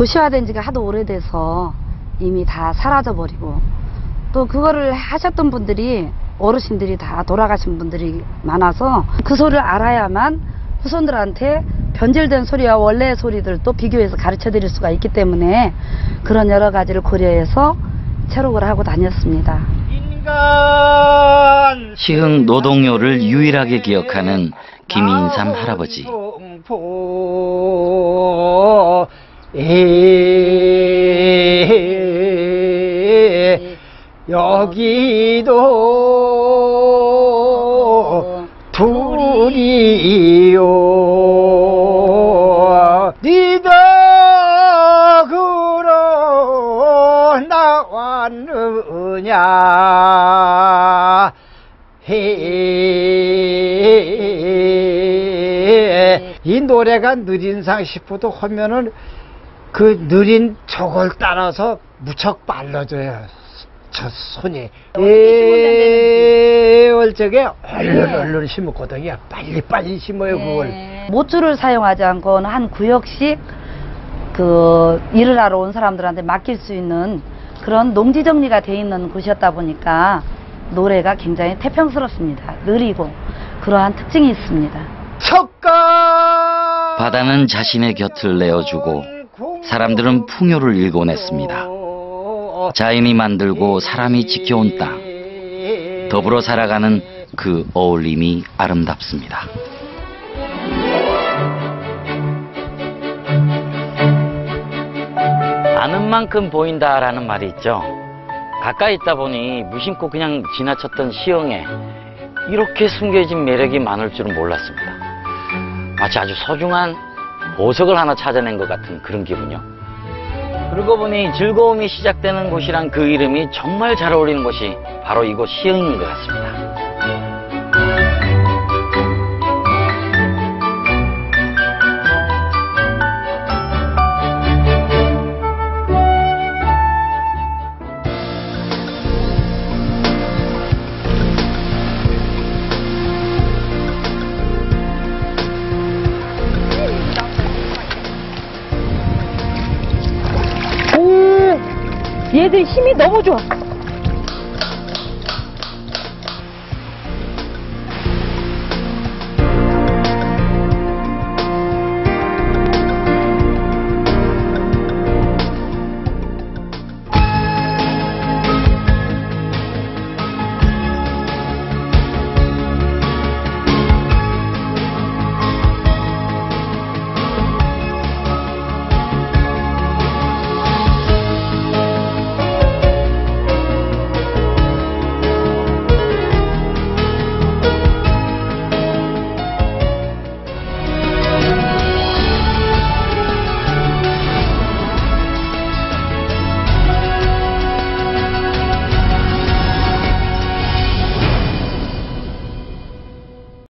도시화된 지가 하도 오래돼서 이미 다 사라져버리고, 또 그거를 하셨던 분들이 어르신들이 다 돌아가신 분들이 많아서 그 소리를 알아야만 후손들한테 변질된 소리와 원래의 소리들도 비교해서 가르쳐 드릴 수가 있기 때문에 그런 여러 가지를 고려해서 체록을 하고 다녔습니다. 시흥 노동요를 유일하게 기억하는 김인삼 할아버지. 여기도 둘이요 니덕으로 나왔느냐 이 노래가 느린상 싶어도 하면은 그 느린 족을 따라서 무척 빨라져요. 저 손이 월적에 얼른 심었거든요. 빨리 심어요. 그걸 모줄을 사용하지 않고 한 구역씩 그 일을 하러 온 사람들한테 맡길 수 있는 그런 농지 정리가 돼 있는 곳이었다 보니까 노래가 굉장히 태평스럽습니다. 느리고 그러한 특징이 있습니다. 바다는 자신의 곁을 내어주고 사람들은 풍요를 일궈냈습니다. 자연이 만들고 사람이 지켜온 땅, 더불어 살아가는 그 어울림이 아름답습니다. 아는 만큼 보인다라는 말이 있죠. 가까이 있다 보니 무심코 그냥 지나쳤던 시흥에 이렇게 숨겨진 매력이 많을 줄은 몰랐습니다. 마치 아주 소중한 보석을 하나 찾아낸 것 같은 그런 기분이요. 그러고 보니 즐거움이 시작되는 곳이란 그 이름이 정말 잘 어울리는 곳이 바로 이곳 시흥인 것 같습니다. 얘들 힘이 너무 좋아.